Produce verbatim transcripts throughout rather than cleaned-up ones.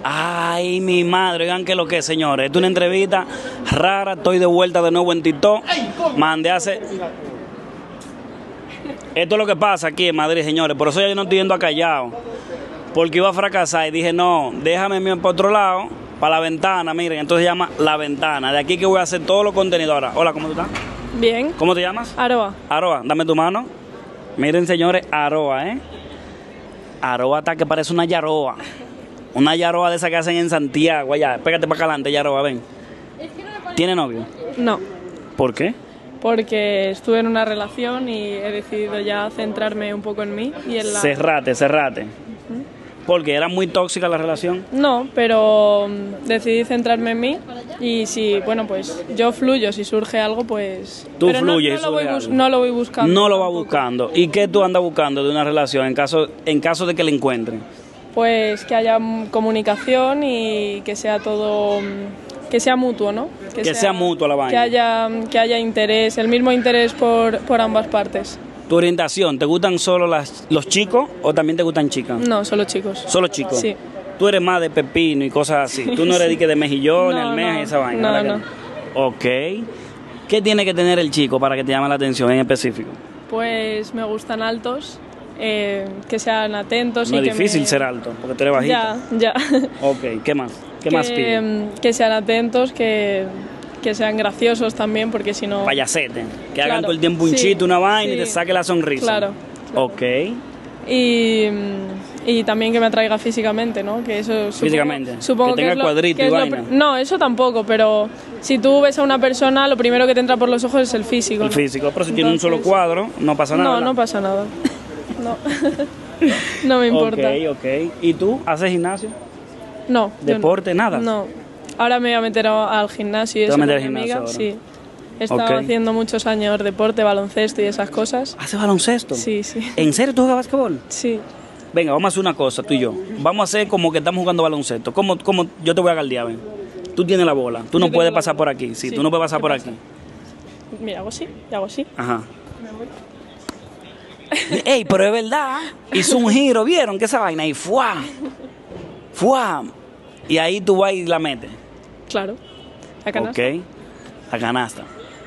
Ay, mi madre, oigan que lo que es, señores. Esta es una entrevista rara, estoy de vuelta de nuevo en TikTok. Mandé a hacer... Esto es lo que pasa aquí en Madrid, señores. Por eso yo no estoy yendo a Callao. Porque iba a fracasar y dije, no, déjame irme por otro lado, para la ventana, miren. Entonces se llama La Ventana. De aquí que voy a hacer todos los contenidos ahora. Hola, ¿cómo tú estás? Bien. ¿Cómo te llamas? Aroa. Aroa, dame tu mano. Miren, señores, Aroa, ¿eh? Aroa está que parece una yaroa. Una yaroa de esas que hacen en Santiago. Allá, pégate para acá adelante, yaroa, ven. ¿Tiene novio? No. ¿Por qué? Porque estuve en una relación y he decidido ya centrarme un poco en mí y en la... Cerrate, cerrate. Uh-huh. ¿Porque era muy tóxica la relación? No, pero decidí centrarme en mí y si, bueno, pues yo fluyo, si surge algo, pues... Tú pero fluyes no, no, y lo voy algo. no lo voy buscando. No lo va buscando. ¿Y qué tú andas buscando de una relación en caso, en caso de que la encuentren? Pues que haya comunicación y que sea todo... que sea mutuo, ¿no? Que, que sea, sea mutuo la vaina. Que haya, que haya interés, el mismo interés por, por ambas partes. ¿Tu orientación, te gustan solo las, los chicos o también te gustan chicas? No, solo chicos. ¿Solo chicos? Sí. Tú eres más de pepino y cosas así. Tú no eres de, que de mejillones, no, almejas no, y esa vaina. No, no. Ok. ¿Qué tiene que tener el chico para que te llame la atención en específico? Pues me gustan altos, eh, que sean atentos. No y es que difícil me... ser alto, porque tú eres bajita. Ya, ya. Ok, ¿qué más? ¿Qué que, más pide? Que sean atentos, que, que sean graciosos también, porque si no... Payasete, que claro, hagan todo el tiempo un sí, chiste, una vaina sí, y te saque la sonrisa. Claro. claro. Ok. Y, y también que me atraiga físicamente, ¿no? Que eso supongo, físicamente. Supongo que tenga que es cuadrito lo, y que vaina. Lo, no, eso tampoco, pero si tú ves a una persona, lo primero que te entra por los ojos es el físico. El ¿no? físico, pero si Entonces, tiene un solo cuadro, no pasa nada. No, no pasa nada. No, no me importa. Ok, ok. ¿Y tú haces gimnasio? No. ¿Deporte? No. Nada. No. Ahora me voy a meter al gimnasio y eso ¿Te vas a meter con al mi gimnasio amiga. ahora? Sí. He estado okay. haciendo muchos años deporte, baloncesto y esas cosas. ¿Haces baloncesto? Sí, sí. ¿En serio tú juegas basquetbol? Sí. Venga, vamos a hacer una cosa, tú y yo. Vamos a hacer como que estamos jugando baloncesto. Como, como yo te voy a galdear, ven. Tú tienes la bola. Tú no puedes pasar por aquí. Sí, sí, tú no puedes pasar por pasa? aquí. Mira, hago así y hago así. Ajá. Ey, pero es verdad. Hizo un giro, ¿vieron? Que esa vaina y ¡fuá! ¡Fuá! Y ahí tú vas y la metes. Claro. La canasta. Ok. La canasta.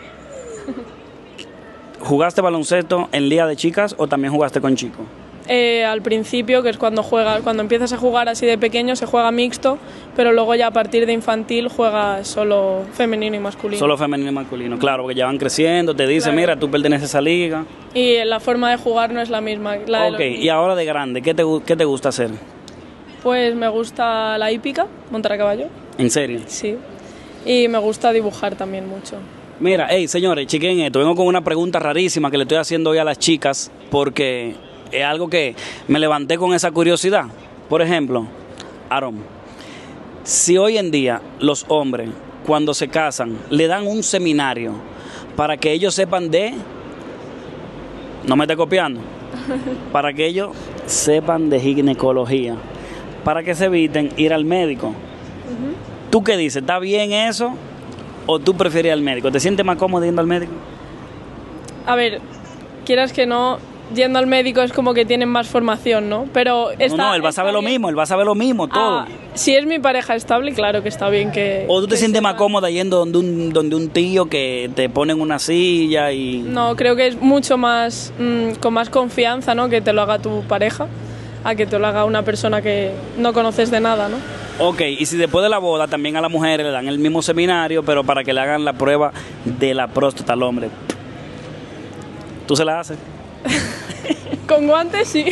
¿Jugaste baloncesto en liga de chicas o también jugaste con chicos? Eh, al principio, que es cuando juegas, cuando empiezas a jugar así de pequeño, se juega mixto, pero luego ya a partir de infantil juegas solo femenino y masculino. Solo femenino y masculino, claro, porque ya van creciendo, te dicen, claro. Mira, tú perteneces a esa liga. Y la forma de jugar no es la misma. La ok, de los... y ahora de grande, ¿qué te, ¿qué te gusta hacer? Pues me gusta la hípica, montar a caballo. ¿En serio? Sí. Y me gusta dibujar también mucho. Mira, hey, señores, chequen esto. Vengo con una pregunta rarísima que le estoy haciendo hoy a las chicas porque es algo que me levanté con esa curiosidad. Por ejemplo, Aaron, si hoy en día los hombres, cuando se casan, le dan un seminario para que ellos sepan de... No me esté copiando. Para que ellos sepan de ginecología, para que se eviten ir al médico. Uh-huh. ¿Tú qué dices? ¿Está bien eso? ¿O tú prefieres al médico? ¿Te sientes más cómodo yendo al médico? A ver, quieras que no, yendo al médico es como que tienen más formación, ¿no? Pero no, está, no, él va a saber lo mismo, él va a saber lo mismo, todo. Ah, si es mi pareja estable, claro que está bien que... ¿O tú te que sientes sepa. más cómoda yendo donde un, donde un tío que te pone en una silla y...? No, creo que es mucho más, mmm, con más confianza, ¿no? Que te lo haga tu pareja, a que te lo haga una persona que no conoces de nada, ¿no? Ok, y si después de la boda también a la mujer le dan el mismo seminario, pero para que le hagan la prueba de la próstata al hombre. ¿Tú se la haces? Con guantes, sí.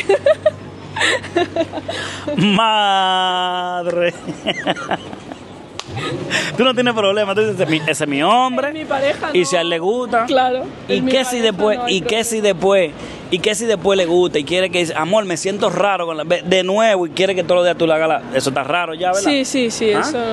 Madre. Tú no tienes problema, tú dices, ese es mi hombre. Es mi pareja, y no. si a él le gusta. Claro. ¿Y qué si después, no y qué si después, y qué si después le gusta y quiere que dice, amor, me siento raro con la, de nuevo y quiere que todos los días tú le hagas la, eso está raro ya, ¿verdad? Sí, sí, sí, ¿Ah? eso.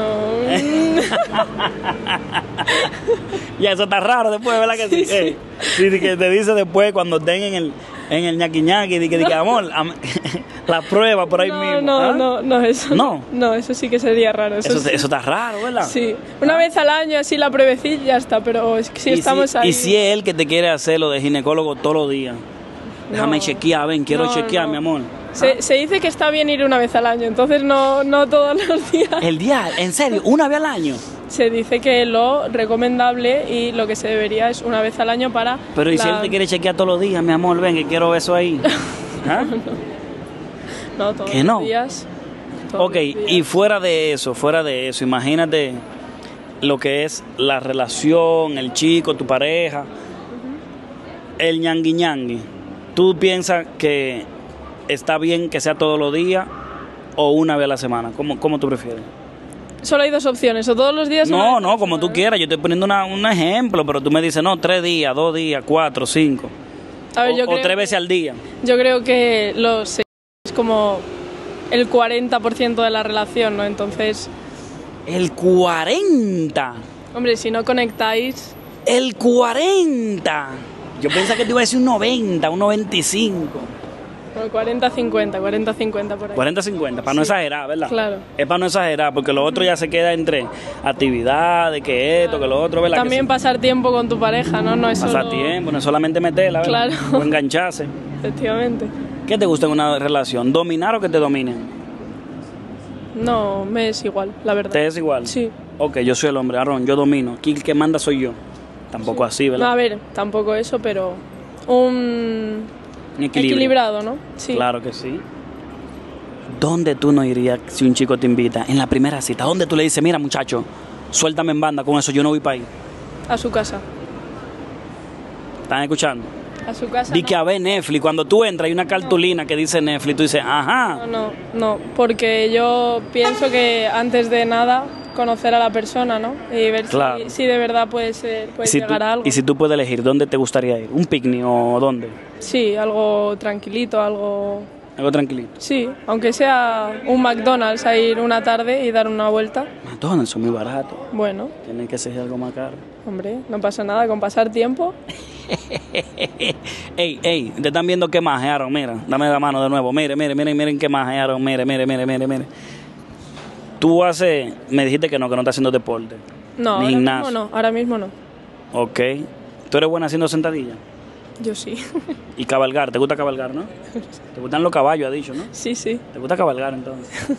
Ya eso está raro después, ¿verdad que sí? Sí, Hey, sí. Sí, que te dice después cuando estén en el en el ñaqui ñaqui, di que, di que amor, am, la prueba por ahí no, mismo. No, ¿ah? no, no, eso no. No, eso sí que sería raro. Eso, eso, sí. eso está raro, ¿verdad? Sí, una ¿Ah? vez al año así la pruebecilla ya está, pero es que si estamos si, ahí... Y si es él que te quiere hacer lo de ginecólogo todos los días. Déjame no, chequear, ven, quiero no, chequear, no. mi amor. Se, ¿Ah? se dice que está bien ir una vez al año, entonces no, no todos los días. El día, en serio, una vez al año. Se dice que lo recomendable y lo que se debería es una vez al año para... Pero ¿y la... si él te quiere chequear todos los días, mi amor? Ven, que quiero eso ahí. ¿Ah? No, todos ¿Que no? los días. Todos Ok, los días. y fuera de eso, fuera de eso, imagínate lo que es la relación, el chico, tu pareja, uh-huh. el ñangui ñangui. ¿Tú piensas que está bien que sea todos los días o una vez a la semana? ¿Cómo, cómo tú prefieres? Solo hay dos opciones, o todos los días... o No, una no, como tú quieras, yo estoy poniendo una, un ejemplo, pero tú me dices, no, tres días, dos días, cuatro, cinco. A ver, o, yo o creo tres que- veces al día. Yo creo que los es como el cuarenta por ciento de la relación, ¿no? Entonces, El cuarenta. hombre, si no conectáis, El cuarenta. Yo pensaba que te iba a decir un noventa, un noventa y cinco. bueno, cuarenta cincuenta, cuarenta cincuenta por ahí. cuarenta cincuenta, para no Sí. exagerar, ¿verdad? Claro. Es para no exagerar, porque lo otro ya se queda entre actividades, que esto, que lo otro, ¿verdad? También que sí. pasar tiempo con tu pareja, ¿no? No es Pasar solo... tiempo, no es solamente meterla, ¿verdad? Claro. O engancharse. Efectivamente. ¿Qué te gusta en una relación? ¿Dominar o que te dominen? No, me es igual, la verdad. ¿Te es igual? Sí. Ok, yo soy el hombre, Aaron, yo domino. Aquí el que manda soy yo. Tampoco así, No, ¿verdad? a ver, tampoco eso, pero un Un equilibrio. equilibrado, ¿no? Sí. Claro que sí. ¿Dónde tú no irías si un chico te invita? En la primera cita, ¿dónde tú le dices, mira muchacho, suéltame en banda con eso, yo no voy para ahí? A su casa. ¿Están escuchando? A su casa. Di no. que a ver Netflix, cuando tú entras hay una cartulina que dice Netflix, tú dices, ajá. No, no, no, porque yo pienso que antes de nada conocer a la persona, ¿no? Y ver Claro. si, si de verdad puede ser, puede Y si, tú, llegar a algo. y si tú puedes elegir, ¿dónde te gustaría ir? ¿Un picnic o dónde? Sí, algo tranquilito, algo... Algo tranquilito. Sí, aunque sea un McDonald's a ir una tarde y dar una vuelta. McDonald's son muy baratos. Bueno, Tienen que ser algo más caro. hombre, no pasa nada con pasar tiempo. Ey, ey, te están viendo qué más, Aaron, mira, dame la mano de nuevo, mire, mire, miren, miren qué más, Aaron, mire, mire, mire, mire, mire. Tú haces, me dijiste que no, que no estás haciendo deporte. No, Ni ahora gimnasio. mismo no, ahora mismo no. Ok. ¿Tú eres buena haciendo sentadillas? Yo sí. Y cabalgar, ¿te gusta cabalgar, no? ¿Te gustan los caballos, ha dicho, no? Sí, sí. ¿Te gusta cabalgar entonces?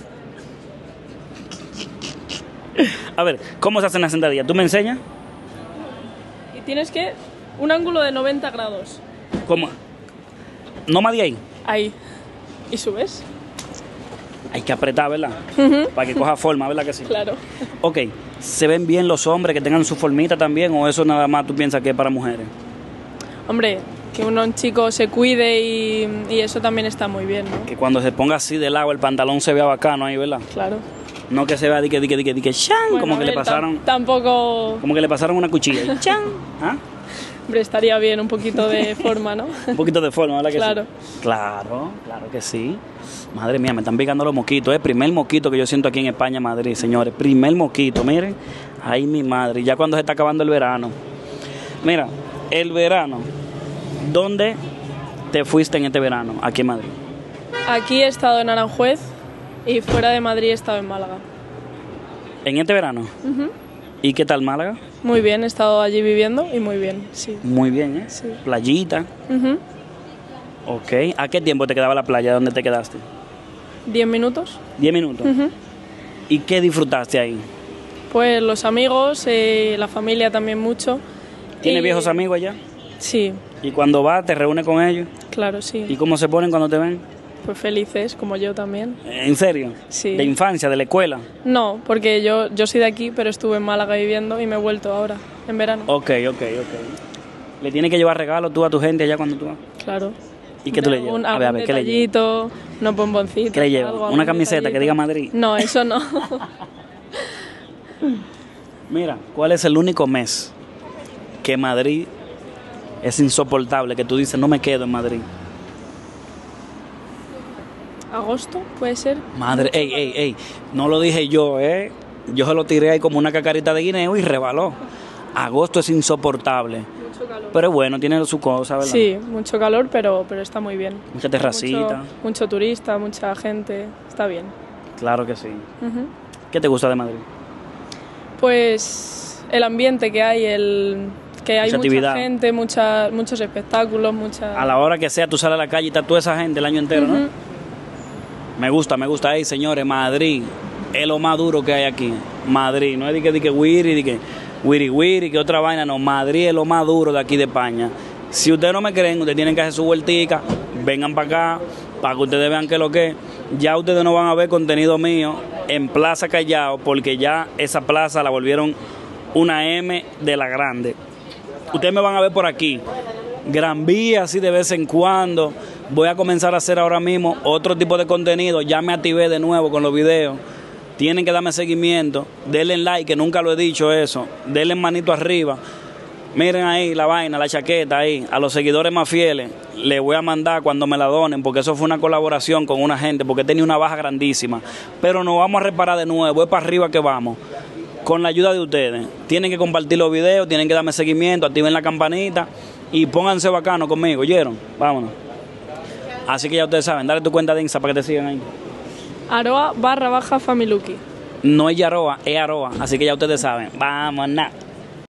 A ver, ¿cómo se hacen las sentadillas? ¿Tú me enseñas? Y tienes que un ángulo de noventa grados. ¿Cómo? No más de ahí. Ahí. ¿Y subes? Hay que apretar, ¿verdad? Ujú. Para que coja forma, ¿verdad que sí? Claro. Ok, ¿se ven bien los hombres que tengan su formita también o eso nada más tú piensas que es para mujeres? Hombre, que uno, un chico se cuide y, y eso también está muy bien, ¿no? Que cuando se ponga así de lado el pantalón se vea bacano ahí, ¿verdad? Claro. No que se vea dique, dique, dique, dique, chan, Bueno, como a que le ver, tam- pasaron, Tampoco... como que le pasaron una cuchilla y chan, ¿ah? Hombre, estaría bien un poquito de forma, ¿no? Un poquito de forma, ¿verdad que Claro. sí? Claro, claro que sí. Madre mía, me están picando los mosquitos, es primer mosquito que yo siento aquí en España, Madrid, señores, primer mosquito, miren, ay mi madre, ya cuando se está acabando el verano. Mira, el verano, ¿dónde te fuiste en este verano, aquí en Madrid? Aquí he estado en Aranjuez y fuera de Madrid he estado en Málaga. ¿En este verano? Ujú. ¿Y qué tal Málaga? Muy bien, he estado allí viviendo y muy bien, sí. Muy bien, ¿eh? Sí. Playita, Ujú. ok. ¿A qué tiempo te quedaba la playa? ¿Dónde te quedaste? ¿Diez minutos? ¿Diez minutos? Ujú. ¿Y qué disfrutaste ahí? Pues los amigos, eh, la familia también mucho. ¿Tienes Y- viejos amigos allá? Sí, ¿Y cuando vas te reúnes con ellos? claro, sí. ¿Y cómo se ponen cuando te ven? Pues felices, como yo también. ¿En serio? Sí. ¿De infancia, de la escuela? No, porque yo, yo soy de aquí, pero estuve en Málaga viviendo y me he vuelto ahora, en verano. Ok, ok, ok. ¿Le tienes que llevar regalos tú a tu gente allá cuando tú vas? Claro. ¿Y qué tú le llevas? Un, A ver, a ver, ¿qué le llevas? detallito, unos bomboncitos. ¿Qué le llevas? algo, ¿Una algún camiseta que detallito. diga Madrid? No, eso no. Mira, ¿cuál es el único mes que Madrid es insoportable? Que tú dices, no me quedo en Madrid. ¿Agosto puede ser? Madre, ey, ey, ey, no lo dije yo, ¿eh? Yo se lo tiré ahí como una cacarita de guineo y rebaló. Agosto es insoportable. Mucho calor. Pero bueno, tiene su cosa, ¿verdad? Sí, mucho calor, pero, pero está muy bien. Mucha terracita. Mucho, mucho turista, mucha gente, está bien. Claro que sí. Ujú. ¿Qué te gusta de Madrid? Pues el ambiente que hay, el que hay Mucha mucha actividad. gente, mucha, muchos espectáculos, mucha... A la hora que sea, tú sales a la calle y está toda esa gente el año entero, ¿no? Ujú. Me gusta, me gusta. Ahí, señores, Madrid es lo más duro que hay aquí. Madrid, no es de que, de que Wiri, de que Wiri Wiri, que otra vaina, no. Madrid es lo más duro de aquí de España. Si ustedes no me creen, ustedes tienen que hacer su vueltica, vengan para acá, para que ustedes vean que lo que es. Ya ustedes no van a ver contenido mío en Plaza Callao, porque ya esa plaza la volvieron una M de la grande. Ustedes me van a ver por aquí, Gran Vía, así de vez en cuando. Voy a comenzar a hacer ahora mismo otro tipo de contenido. Ya me activé de nuevo con los videos. Tienen que darme seguimiento. Denle like, que nunca lo he dicho eso. Denle manito arriba. Miren ahí la vaina, la chaqueta ahí. A los seguidores más fieles les voy a mandar cuando me la donen, porque eso fue una colaboración con una gente, porque tenía una baja grandísima. Pero nos vamos a reparar de nuevo. Es para arriba que vamos. Con la ayuda de ustedes. Tienen que compartir los videos, tienen que darme seguimiento, activen la campanita y pónganse bacano conmigo. ¿Oyeron? Vámonos. Así que ya ustedes saben, dale tu cuenta de Insta para que te sigan ahí. Aroa barra baja Familuki. No es Yaroa, es Aroa. Así que ya ustedes saben. Vámonos.